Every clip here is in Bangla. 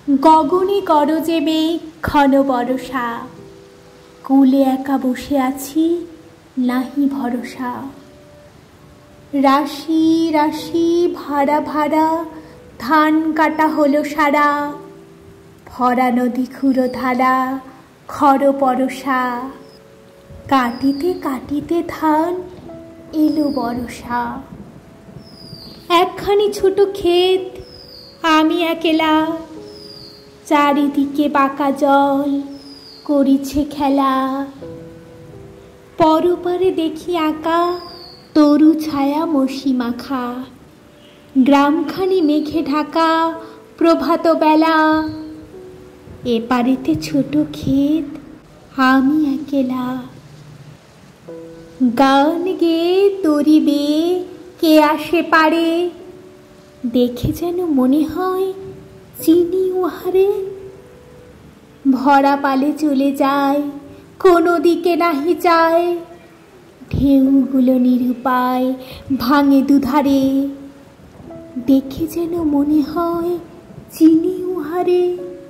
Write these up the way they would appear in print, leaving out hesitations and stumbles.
গগনে গরজে মেঘ ঘন বরষা, কূলে একা বসে আছি নাহি ভরসা। রাশি রাশি ভাড়া ভাড়া ধান কাটা হলো সারা, ভরা নদী ক্ষুরো ধারা খর পরশা। কাটিতে কাটিতে ধান এলো বরষা। একখানি ছোট ক্ষেত, আমি একেলা, চারিদিকে বাঁকা জল করিছে খেলা। পরপারে দেখি আঁকা তরু ছায়া মসি মাখা, গ্রামখানি মেঘে ঢাকা প্রভাত বেলা। এপারেতে ছোট ক্ষেত, আমি একেলা। গান গেয়ে তরি বেয়ে কে আসে পারে, দেখে যেন মনে হয় চিনি উহারে। ভরা পালে চলে যায়, কোনো দিকে নাহি যায়, ঢেউগুলো নিরুপায় ভাঙে দুধারে। দেখে যেন মনে হয় চিনি উহারে।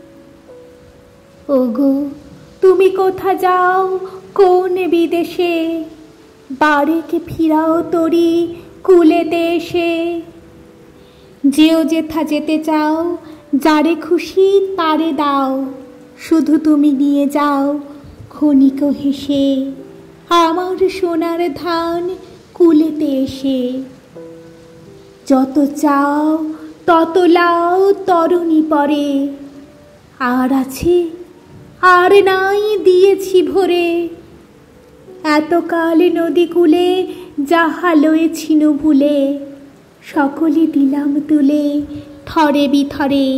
ওগো তুমি কোথা যাও কোন বিদেশে, বাড়িকে ফিরাও তরি কুলেতে এসে। যেও যেথা যেতে চাও, যারে খুশি তারে দাও, শুধু তুমি নিয়ে যাও ক্ষণিক হেসে আমার সোনার ধান কুলেতে এসে। যত চাও তত লাও তরুণী পরে, আর আছে আর নাই দিয়েছি ভরে। এতকাল নদী কূলে যাহা লয়েছিনু ভুলে, সকলে দিলাম তুলে থরে বিথরে।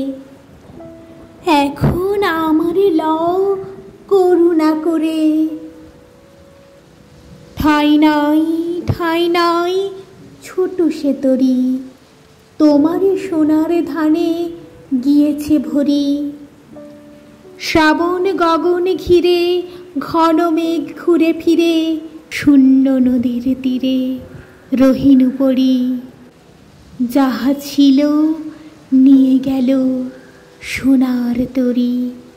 এখন আমারে লও করুণা করে। ঠাঁই নাই ঠাঁই নাই ছোট সে তরি, তোমারে সোনার ধানে গিয়েছে ভরি। শ্রাবণ গগন ঘিরে ঘন মেঘ ঘুরে ফিরে, শূন্য নদীর তীরে রহিনু পড়ি। যাহা ছিল নিয়ে গেল সোনার তরি।